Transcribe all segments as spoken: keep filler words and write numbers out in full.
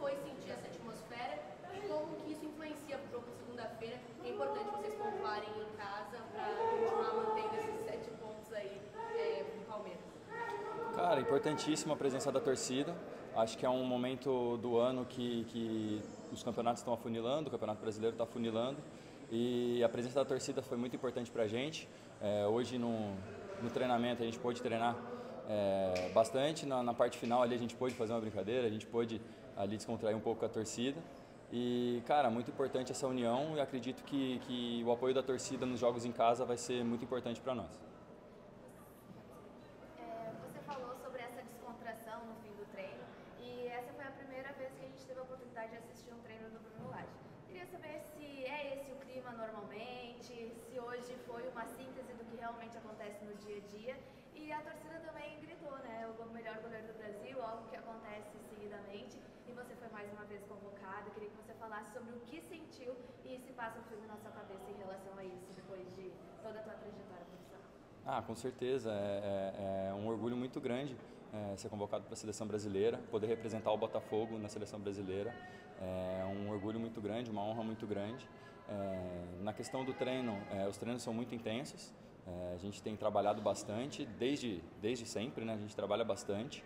foi sentir essa atmosfera e como que isso influencia para o jogo de segunda-feira? É importante vocês pontuarem em casa para continuar mantendo esses sete pontos aí é, no Palmeiras. Cara, importantíssima a presença da torcida. Acho que é um momento do ano que, que os campeonatos estão afunilando, o Campeonato Brasileiro está afunilando e a presença da torcida foi muito importante para a gente. É, hoje no, no treinamento a gente pôde treinar é, bastante, na, na parte final ali a gente pôde fazer uma brincadeira, a gente pôde ali descontrair um pouco com a torcida. E, cara, muito importante essa união e acredito que, que o apoio da torcida nos jogos em casa vai ser muito importante para nós. Descontração no fim do treino e essa foi a primeira vez que a gente teve a oportunidade de assistir um treino do Bruno Lage. Queria saber se é esse o clima normalmente, se hoje foi uma síntese do que realmente acontece no dia a dia e a torcida também gritou, né, o melhor goleiro do Brasil, algo que acontece seguidamente e você foi mais uma vez convocado. Queria que você falasse sobre o que sentiu e se passa um filme na sua cabeça em relação a isso depois de toda a tua trajetória profissional. Ah, com certeza, é, é, é um orgulho muito grande é, ser convocado para a seleção brasileira, poder representar o Botafogo na seleção brasileira, é um orgulho muito grande, uma honra muito grande. É, na questão do treino, é, os treinos são muito intensos, é, a gente tem trabalhado bastante, desde, desde sempre, né, a gente trabalha bastante.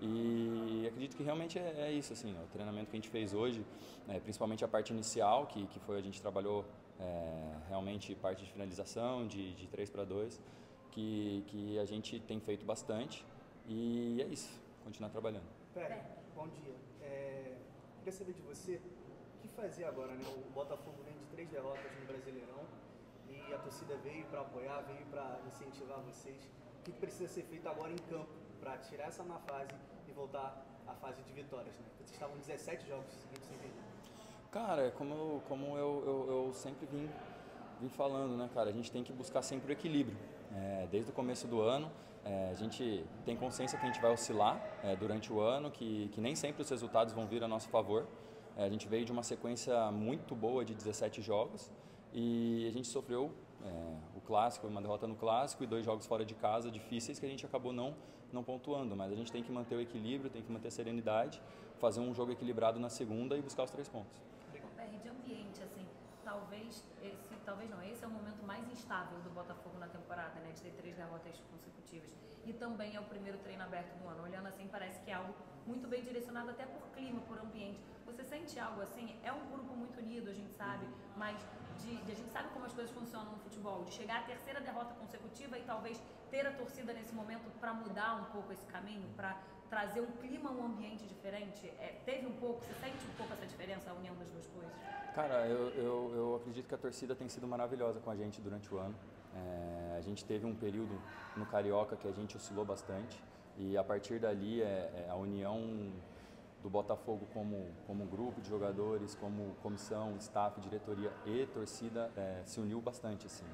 E acredito que realmente é, é isso, assim, ó, o treinamento que a gente fez hoje, é, principalmente a parte inicial, que, que foi a gente trabalhou é, realmente parte de finalização, de, de três para dois, que, que a gente tem feito bastante e é isso, continuar trabalhando. Pera, bom dia. É, queria saber de você o que fazer agora, né? O Botafogo vem de três derrotas no Brasileirão e a torcida veio para apoiar, veio para incentivar vocês. O que precisa ser feito agora em campo para tirar essa má fase e voltar à fase de vitórias, né? Vocês estavam dezessete jogos seguidos sem perder. Cara, como eu, como eu, eu, eu sempre vim, vim falando, né, cara, a gente tem que buscar sempre o equilíbrio. É, desde o começo do ano, é, a gente tem consciência que a gente vai oscilar é, durante o ano, que, que nem sempre os resultados vão vir a nosso favor. É, a gente veio de uma sequência muito boa de dezessete jogos e a gente sofreu é, o clássico, uma derrota no clássico e dois jogos fora de casa difíceis que a gente acabou não, não pontuando, mas a gente tem que manter o equilíbrio, tem que manter a serenidade, fazer um jogo equilibrado na segunda e buscar os três pontos. De ambiente, assim, talvez esse, talvez não, esse é o momento mais instável do Botafogo na temporada, né, de ter três derrotas consecutivas e também é o primeiro treino aberto do ano. Olhando assim, parece que é algo muito bem direcionado até por clima, por ambiente. Você sente algo assim? É um grupo muito unido, a gente sabe, mas de, de, a gente sabe como as coisas funcionam no futebol, de chegar à terceira derrota consecutiva e talvez ter a torcida nesse momento para mudar um pouco esse caminho, para trazer um clima, um ambiente diferente. É, teve um pouco, você sente um pouco essa diferença, a união das duas coisas? Cara, eu, eu, eu acredito que a torcida tem sido maravilhosa com a gente durante o ano. É, a gente teve um período no Carioca que a gente oscilou bastante e a partir dali é, é a união do Botafogo como, como grupo de jogadores, como comissão, staff, diretoria e torcida é, se uniu bastante, assim.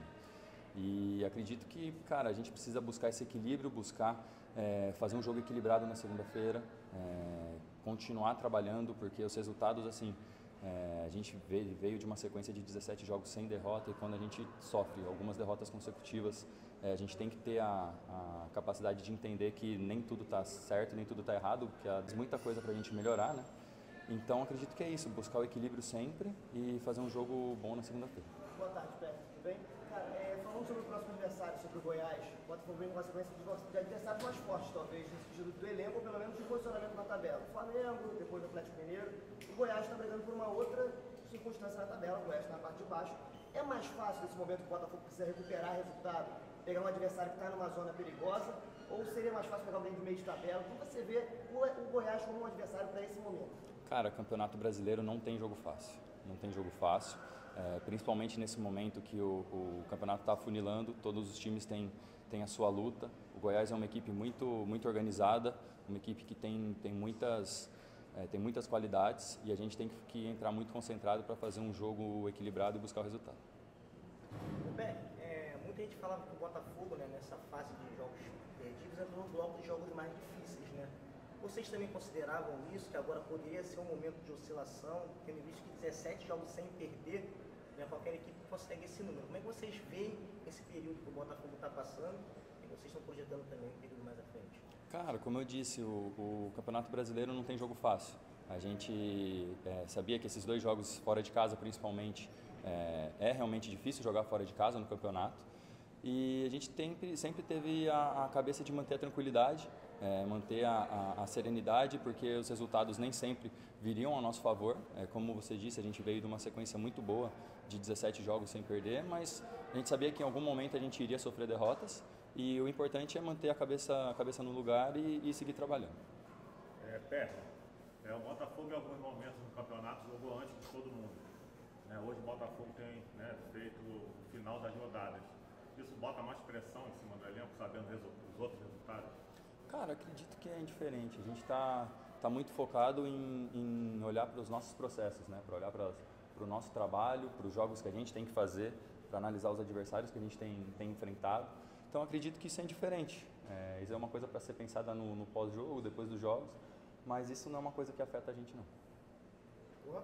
E acredito que, cara, a gente precisa buscar esse equilíbrio, buscar é, fazer um jogo equilibrado na segunda-feira, é, continuar trabalhando, porque os resultados, assim, é, a gente veio, veio de uma sequência de dezessete jogos sem derrota e quando a gente sofre algumas derrotas consecutivas, é, a gente tem que ter a, a capacidade de entender que nem tudo está certo, nem tudo está errado, porque há muita coisa para a gente melhorar, né? Então acredito que é isso, buscar o equilíbrio sempre e fazer um jogo bom na segunda-feira. Boa tarde, Pedro. Tudo bem? Cara, é, falando sobre o próximo adversário, sobre o Goiás, o Botafogo vem com uma sequência de adversários mais fortes, talvez, no sentido do elenco, ou pelo menos de posicionamento na tabela. O Flamengo, depois o Atlético Mineiro. O Goiás está brigando por uma outra circunstância na tabela, o Goiás está na parte de baixo. É mais fácil nesse momento que o Botafogo precisa recuperar resultado, pegar um adversário que está numa zona perigosa, ou seria mais fácil pegar alguém do meio de tabela? Como você vê o, o Goiás como um adversário para esse momento? Cara, Campeonato Brasileiro não tem jogo fácil, não tem jogo fácil, é, principalmente nesse momento que o, o campeonato está afunilando, todos os times têm, têm a sua luta. O Goiás é uma equipe muito, muito organizada, uma equipe que tem, tem, muitas, é, tem muitas qualidades e a gente tem que, que entrar muito concentrado para fazer um jogo equilibrado e buscar o resultado. Bem, é, muita gente falava que o Botafogo, né, nessa fase de jogos perdidos, entrou no bloco de jogos mais difíceis, né? Vocês também consideravam isso, que agora poderia ser um momento de oscilação, tendo visto que dezessete jogos sem perder, né, qualquer equipe consegue esse número. Como é que vocês veem esse período que o Botafogo está passando e vocês estão projetando também um período mais à frente? Cara, como eu disse, o, o Campeonato Brasileiro não tem jogo fácil. A gente é, sabia que esses dois jogos fora de casa, principalmente, é, é realmente difícil jogar fora de casa no campeonato. E a gente sempre, sempre teve a, a cabeça de manter a tranquilidade, é, manter a, a, a serenidade, porque os resultados nem sempre viriam ao nosso favor. É, como você disse, a gente veio de uma sequência muito boa, de dezessete jogos sem perder, mas a gente sabia que em algum momento a gente iria sofrer derrotas, e o importante é manter a cabeça, a cabeça no lugar e, e seguir trabalhando. É, Pé, é, o Botafogo em alguns momentos no campeonato jogou antes de todo mundo. Né? Hoje o Botafogo tem, né, feito o final das rodadas. Isso bota mais pressão em cima do elenco, sabendo os outros resultados? Cara, acredito que é indiferente. A gente está tá muito focado em, em olhar para os nossos processos, né? Para olhar para o nosso trabalho, para os jogos que a gente tem que fazer, para analisar os adversários que a gente tem, tem enfrentado. Então acredito que isso é indiferente. É, isso é uma coisa para ser pensada no, no pós-jogo, depois dos jogos, mas isso não é uma coisa que afeta a gente, não. Boa.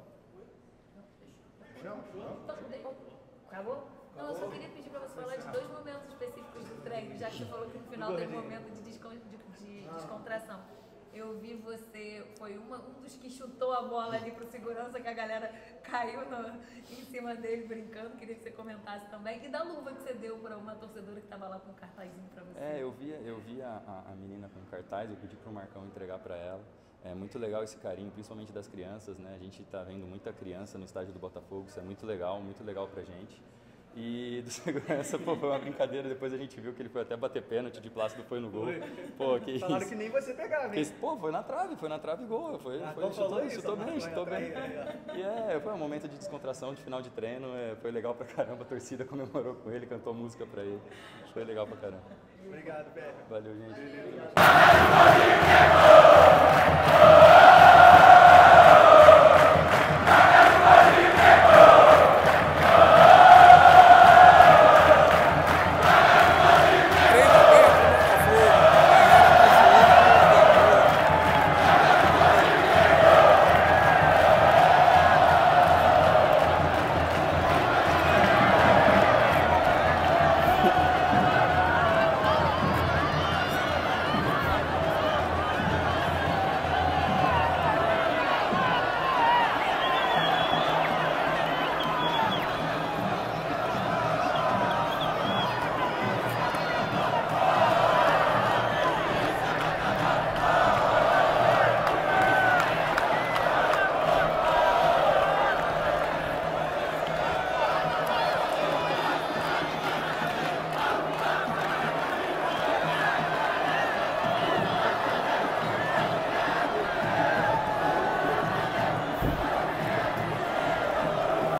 Acabou? Não, eu só queria pedir para você falar de dois momentos específicos do treino, já que você falou que no final teve um momento de, descon de, de descontração. Eu vi você, foi uma, um dos que chutou a bola ali pro segurança, que a galera caiu no, em cima dele brincando. Queria que você comentasse também. E da luva que você deu para uma torcedora que estava lá com um cartazinho para você. É, eu vi, eu vi a, a menina com cartaz, eu pedi pro Marcão entregar para ela. É muito legal esse carinho, principalmente das crianças, né? A gente está vendo muita criança no estádio do Botafogo, isso é muito legal, muito legal pra gente. E do segurança, pô, foi uma brincadeira, depois a gente viu que ele foi até bater pênalti de Plácido, foi no gol. Pô, que Falaram isso. que nem você pegava, hein? Esse, pô, foi na trave, foi na trave e gol, foi, Ah, foi, então chutou, falou isso, chutou bem, vai chutou bem. atrair, E é, foi um momento de descontração, de final de treino, é, foi legal pra caramba, a torcida comemorou com ele, cantou música pra ele, foi legal pra caramba. Obrigado, Pé. Valeu, gente.